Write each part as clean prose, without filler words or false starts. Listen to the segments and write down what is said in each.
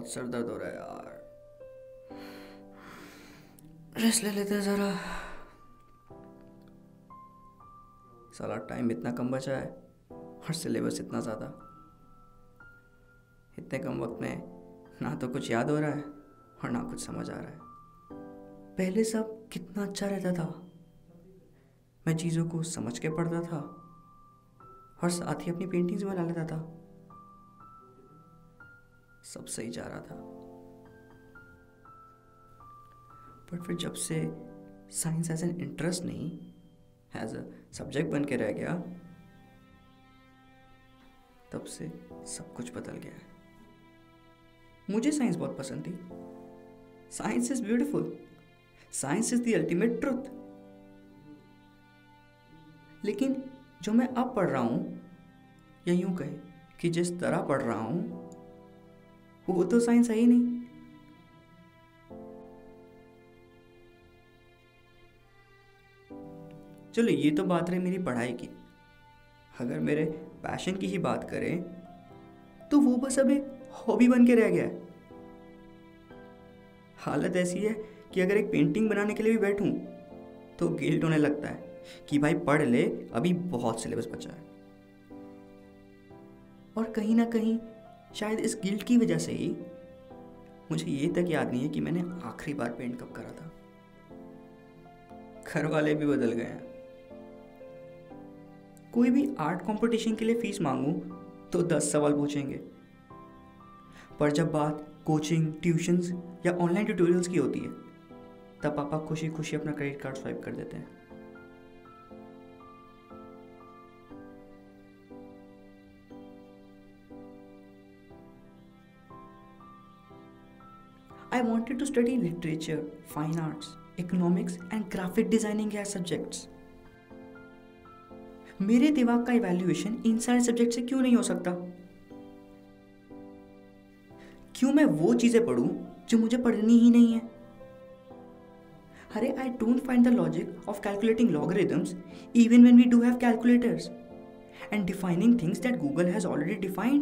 Sir दर्द हो रहा है यार, रेस्ट ले लेते हैं ज़रा। साला टाइम इतना कम बचा है और सिलेबस इतना ज़्यादा। इतने कम वक्त में ना तो कुछ याद हो रहा है और ना कुछ समझ आ रहा है। पहले सब कितना अच्छा रहता था, मैं चीज़ों को समझ के पढ़ता था और साथ ही अपनी पेंटिंग्स बना लेता था। सब सही जा रहा था, बट फिर जब से साइंस एज एन इंटरेस्ट नहीं, एज अ सब्जेक्ट बन के रह गया, तब से सब कुछ बदल गया है। मुझे साइंस बहुत पसंद थी। Science is beautiful, science is the ultimate truth. लेकिन जो मैं अब पढ़ रहा हूं, या यूं कहे कि जिस तरह पढ़ रहा हूं, वो तो साइंस है ही नहीं। चलो ये तो बात रही मेरी पढ़ाई की। अगर मेरे पैशन की ही बात करें तो वो बस अब एक हॉबी बन के रह गया है। हालत ऐसी है कि अगर एक पेंटिंग बनाने के लिए भी बैठूं तो गिल्ट होने लगता है कि भाई पढ़ ले, अभी बहुत सिलेबस बचा है। और कहीं ना कहीं शायद इस गिल्ट की वजह से ही मुझे ये तक याद नहीं है कि मैंने आखिरी बार पेंट कब करा था। घर वाले भी बदल गए हैं। कोई भी आर्ट कंपटीशन के लिए फीस मांगूं तो 10 सवाल पूछेंगे, पर जब बात कोचिंग, ट्यूशंस या ऑनलाइन ट्यूटोरियल्स की होती है, तब पापा खुशी खुशी अपना क्रेडिट कार्ड स्वाइप कर देते हैं। I wanted to study literature, fine arts, economics and graphic designing as subjects. मेरे दिमाग का इवैल्यूएशन इन सारे सब्जेक्ट से क्यों नहीं हो सकता? क्यों मैं वो चीजें पढ़ूं जो मुझे पढ़नी ही नहीं है? अरे I don't find the logic of calculating logarithms even when we do have calculators and defining things that Google has already defined.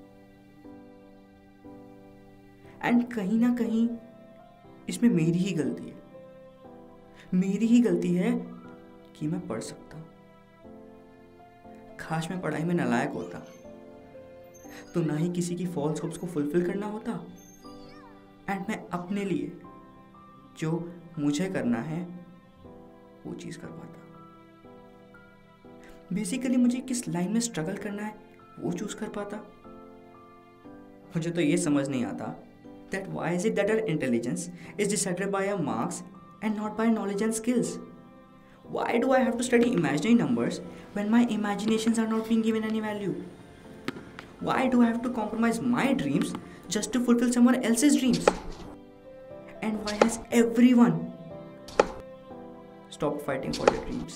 And कहीं ना कहीं इसमें मेरी ही गलती है। मेरी ही गलती है कि मैं पढ़ सकता हूँ। काश मैं पढ़ाई में नालायक होता तो ना ही किसी की फॉल्स होप्स को फुलफिल करना होता, एंड मैं अपने लिए जो मुझे करना है वो चीज़ कर पाता। बेसिकली मुझे किस लाइन में स्ट्रगल करना है वो चूज कर पाता। मुझे तो ये समझ नहीं आता that why is it that our intelligence is decided by our marks and not by knowledge and skills? Why do I have to study imaginary numbers when my imaginations are not being given any value? Why do I have to compromise my dreams just to fulfill someone else's dreams? And why has everyone stopped fighting for their dreams?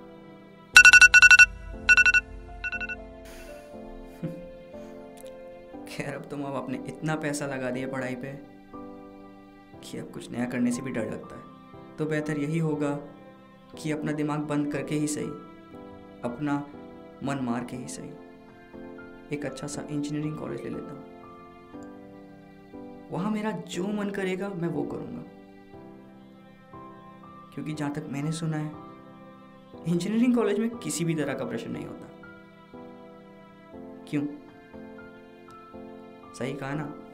खैर, अब तो माँ बाप ने इतना पैसा लगा दिया पढ़ाई पे कि अब कुछ नया करने से भी डर लगता है। तो बेहतर यही होगा कि अपना दिमाग बंद करके ही सही, अपना मन मार के ही सही, एक अच्छा सा इंजीनियरिंग कॉलेज ले लेता हूँ। वहाँ मेरा जो मन करेगा मैं वो करूँगा, क्योंकि जहाँ तक मैंने सुना है इंजीनियरिंग कॉलेज में किसी भी तरह का प्रेशर नहीं होता। क्यों? सही कहा ना?